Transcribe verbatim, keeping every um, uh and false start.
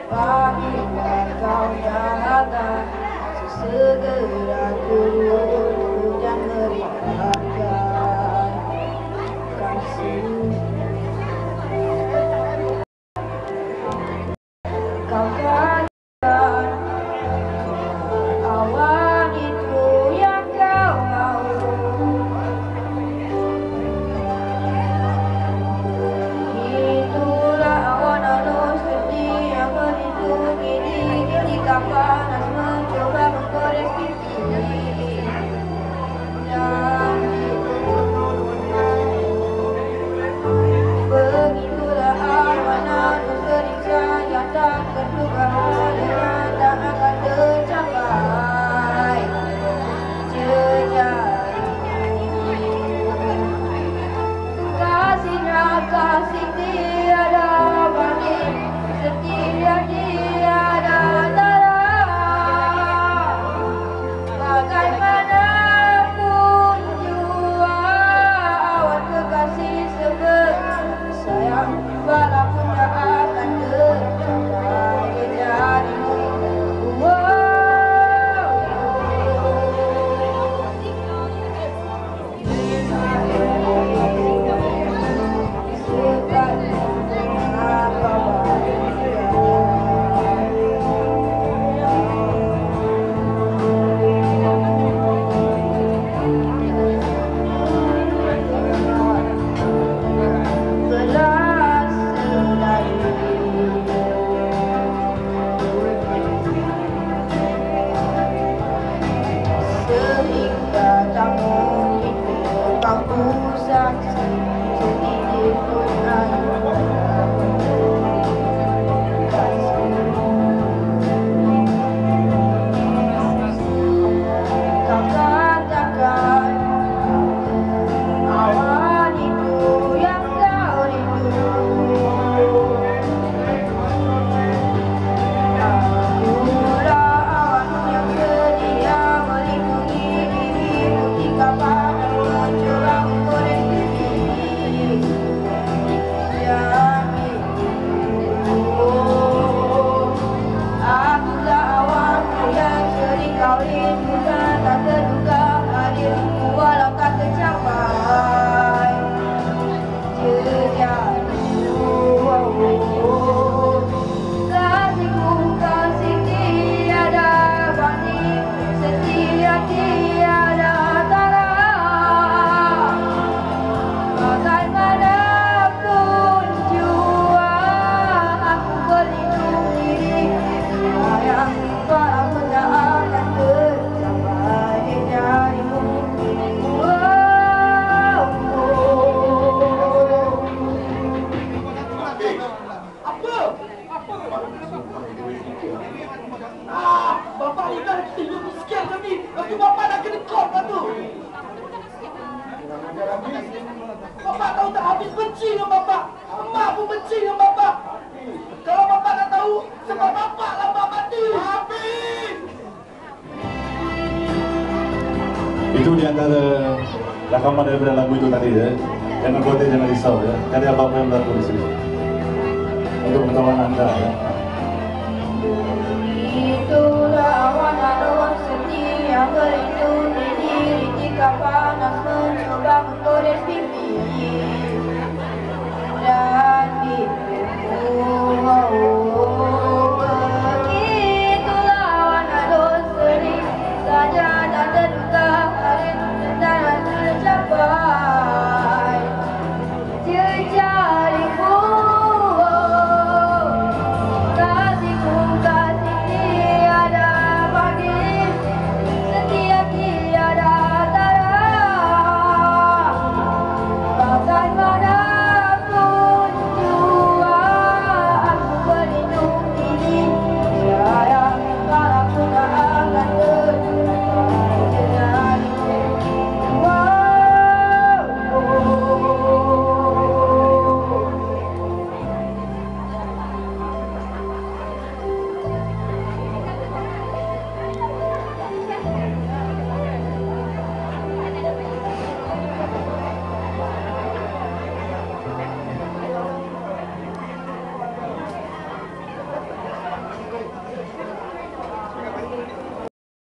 Apabila kau jaga segera turun dan meringankan kasih. Kau katakan awan itu yang kau mau. Itulah awan halus seperti yang melindungi diri ketika panas mencoba menggores pipi. Dan begitulah awan halus sering saja tak terduga dengan tak akan tercapai jejak kasihnya kasih tiada banding, setia tiada tara. Bagaimanapun jua awan kekasih sebesar sayang, walaupun tak akan tercapai jejarimu. Sehingga tak mungkin kau pusat sedikit pun air kau katakan awan itu yang kau rindu. Akulah awan yang sedia melindungi dirimu ketika panas mencoba menggores pipi. Dan akulah awanmu yang sering kau rindukan, tak terduga hadirmu walau tak tercapai jejarimu. Kasihku kasih tiada banding, setia tiada tara. Bagaimanapun jua aku berlindung diri sayang, walaupun tak akan tercapai jejarimu. Wow, oh. Apa? Apa? Ah, bapak ni dah tiga puluh sekian kami. Tapi bapak nak kena kod lah tu. Bapak tahu tak, habis benci dengan bapak. Emak pun benci dengan bapak. Kalau bapak nak tahu, sebab bapak lah mak mati. Habis! Itu di antara rakaman daripada lagu itu tadi ya. Jangan khawatir, jangan risau ya. Ada apa-apa yang berlaku di sini. Untuk pengetahuan anda ya. Itulah awan halus setia melindungi diri ketika panas mencoba menggores pipi.